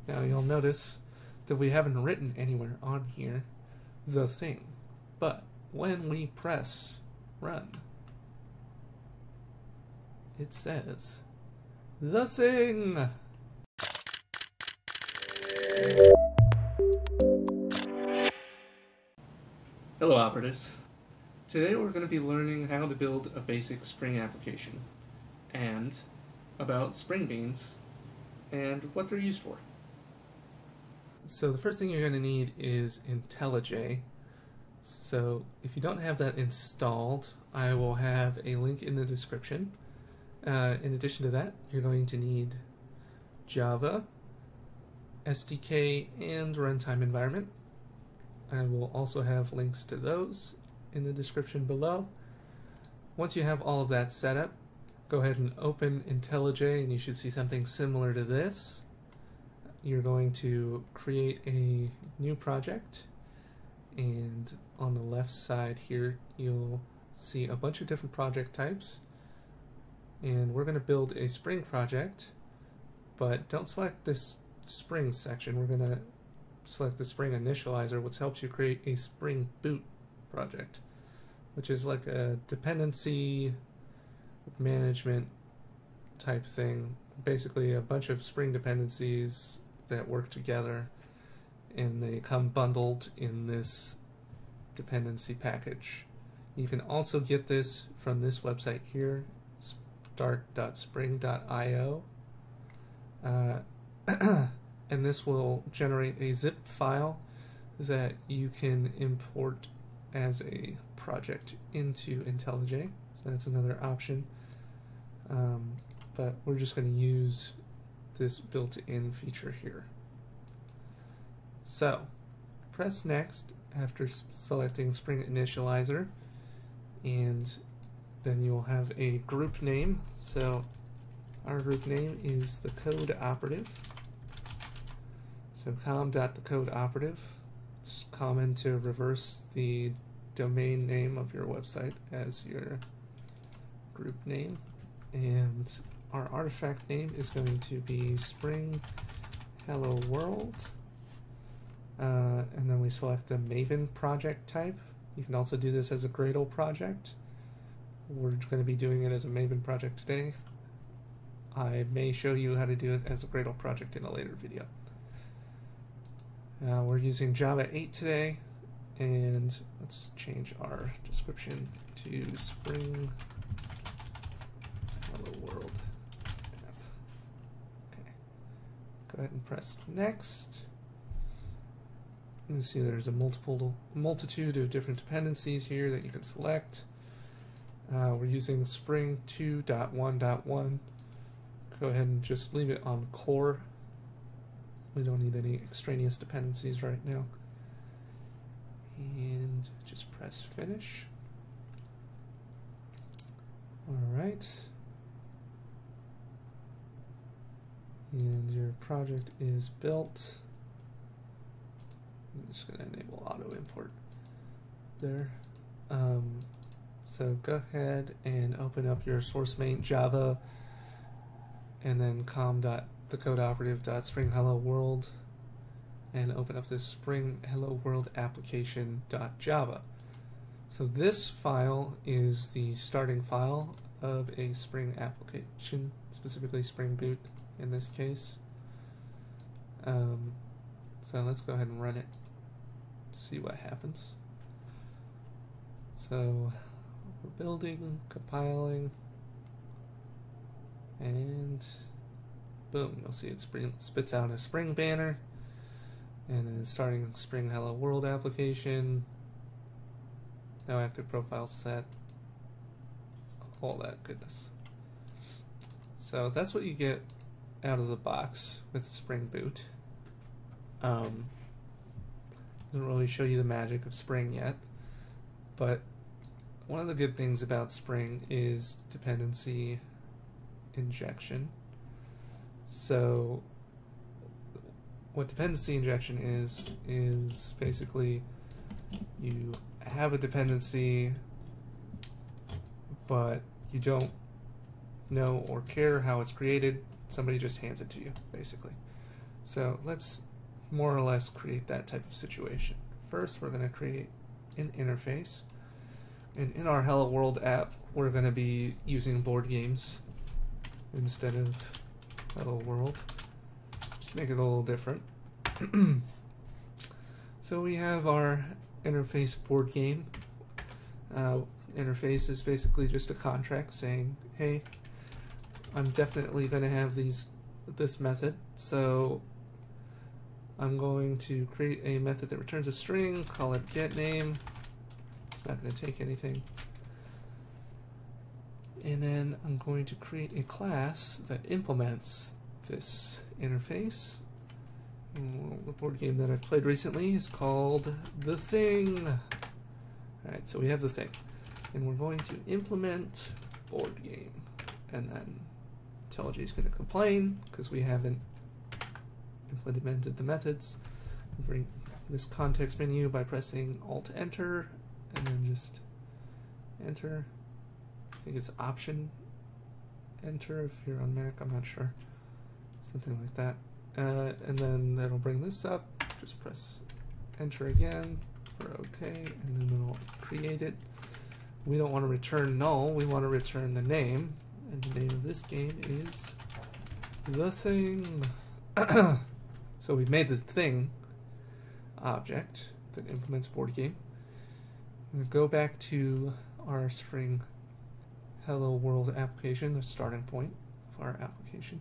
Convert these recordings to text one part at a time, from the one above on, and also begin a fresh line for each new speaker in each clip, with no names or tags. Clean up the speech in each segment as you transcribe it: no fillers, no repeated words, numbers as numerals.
Now you'll notice that we haven't written anywhere on here the thing, but when we press run, it says the thing. Hello operatives. Today we're going to be learning how to build a basic Spring application and about Spring Beans and what they're used for. So the first thing you're going to need is Intellij. So if you don't have that installed, I will have a link in the description. In addition to that, you're going to need Java, SDK, and runtime environment. I will also have links to those in the description below. Once you have all of that set up, go ahead and open Intellij and you should see something similar to this. You're going to create a new project, and on the left side here you'll see a bunch of different project types, and we're going to build a Spring project, but don't select this Spring section. We're going to select the Spring initializer, which helps you create a Spring Boot project, which is like a dependency management type thing. Basically a bunch of Spring dependencies that work together, and they come bundled in this dependency package. You can also get this from this website here, start.spring.io, and this will generate a zip file that you can import as a project into Intellij. So that's another option, but we're just going to use this built-in feature here. So press next after selecting Spring Initializer, and then you'll have a group name. So our group name is the Code Operative. So com.thecodeoperative. It's common to reverse the domain name of your website as your group name, and our artifact name is going to be Spring Hello World, and then we select the Maven project type. You can also do this as a Gradle project. We're going to be doing it as a Maven project today. I may show you how to do it as a Gradle project in a later video. We're using Java 8 today, and let's change our description to Spring Hello World app. Okay, go ahead and press next. You see there's a multitude of different dependencies here that you can select. We're using Spring 2.1.1. Go ahead and just leave it on core. We don't need any extraneous dependencies right now. And just press finish. Alright. And your project is built. I'm just going to enable auto import there. So go ahead and open up your source main Java, and then com.thecodeoperative.springhelloworld, and open up this Spring Hello World application.java. So this file is the starting file of a Spring application, specifically Spring Boot in this case. So let's go ahead and run it, see what happens. So we're building, compiling, and boom, you'll see it spits out a Spring banner, and then starting Spring Hello World application, no active profile set, all that goodness. So that's what you get out of the box with Spring Boot. Doesn't really show you the magic of Spring yet, but one of the good things about Spring is dependency injection. So what dependency injection is basically you have a dependency, but you don't know or care how it's created. Somebody just hands it to you, basically. So let's more or less create that type of situation. First, we're going to create an interface. And in our Hello World app, we're going to be using board games instead of Hello World. Just make it a little different. So we have our interface board game. Interface is basically just a contract saying, hey, I'm definitely going to have this method, so I'm going to create a method that returns a string, call it getName. It's not going to take anything. And then I'm going to create a class that implements this interface. The board game that I played recently is called The Thing. Alright, so we have The Thing. And we're going to implement board game. And then Intellij is going to complain because we haven't implemented the methods. Bring this context menu by pressing Alt-Enter and then just enter. I think it's Option Enter if you're on Mac, I'm not sure. Something like that. And then that'll bring this up. Just press Enter again for OK, and then it'll create it. We don't want to return null, we want to return the name. And the name of this game is The Thing. So we've made the Thing object that implements board game. I'm going to go back to our Spring Hello World application, the starting point of our application.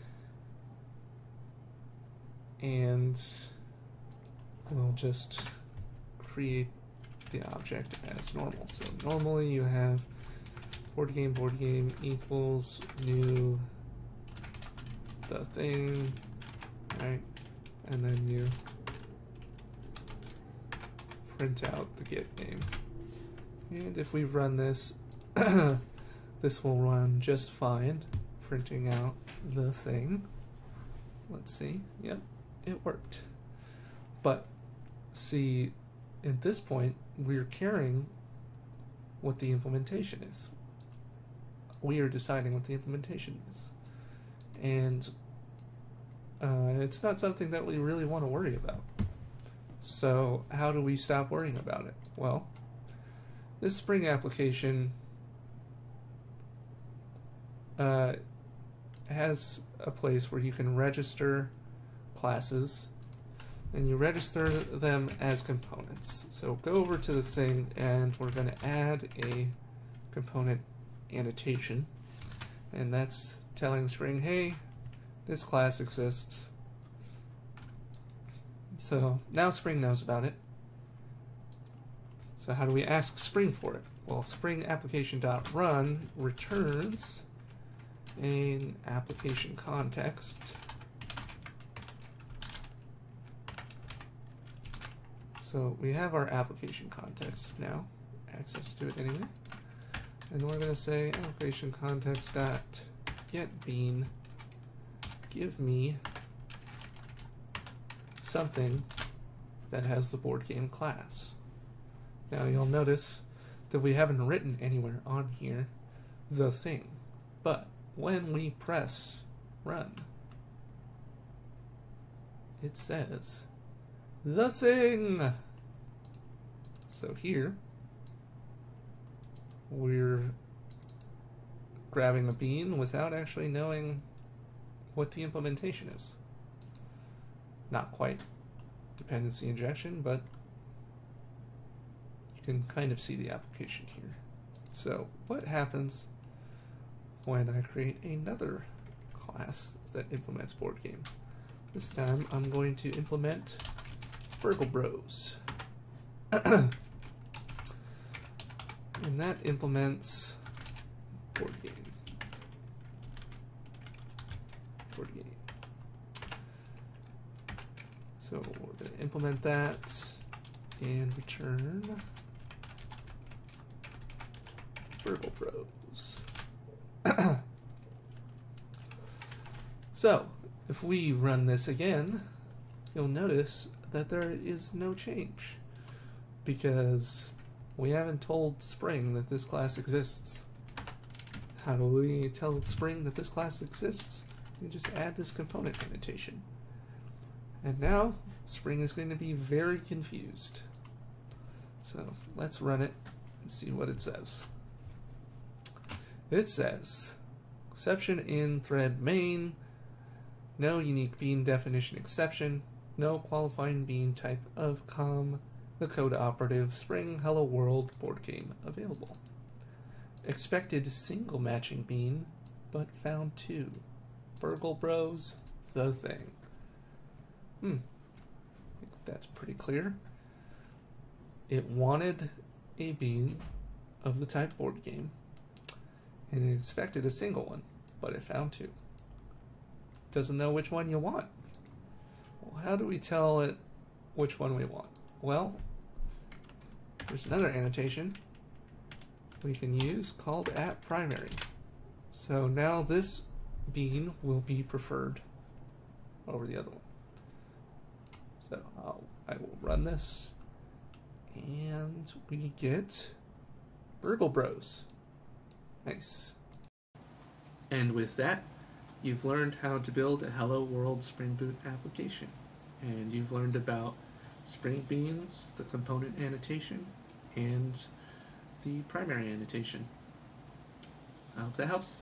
And we'll just create the object as normal. So normally you have board game equals new The Thing, right? And then you print out the get name. And if we run this, this will run just fine, printing out The Thing. Let's see. Yep, it worked. But see, at this point, we're caring what the implementation is. We are deciding what the implementation is. And it's not something that we really want to worry about. So how do we stop worrying about it? Well, this Spring application has a place where you can register classes, and you register them as components. So go over to the thing, and we're going to add a component annotation, and that's telling Spring, hey, this class exists. So now Spring knows about it. So how do we ask Spring for it? Well, Spring application.run returns an application context. So we have our application context now, access to it anyway. And we're going to say application context dot get bean, give me something that has the board game class. Now you'll notice that we haven't written anywhere on here The Thing, but when we press run, it says The Thing. So here we're grabbing a bean without actually knowing what the implementation is. Not quite dependency injection, but you can kind of see the application here. So what happens when I create another class that implements board game? This time I'm going to implement Burgle Bros. And that implements board game. Board game. So we're going to implement that and return Burgle Bros. So if we run this again, you'll notice that there is no change because we haven't told Spring that this class exists. How do we tell Spring that this class exists? We just add this component annotation. And now Spring is going to be very confused. So let's run it and see what it says. It says, exception in thread main, no unique bean definition exception, no qualifying bean type of the code operative Spring Hello World board game available. Expected single matching bean, but found 2. Burgle Bros, the thing. I think that's pretty clear. It wanted a bean of the type board game, and it expected a single one, but it found 2. Doesn't know which one you want. Well, how do we tell it which one we want? Well, there's another annotation we can use called @primary. So now this bean will be preferred over the other one. So I will run this, and we get Burgle Bros. Nice. And with that, you've learned how to build a Hello World Spring Boot application. And you've learned about Spring Beans, the component annotation, and the primary annotation. I hope that helps.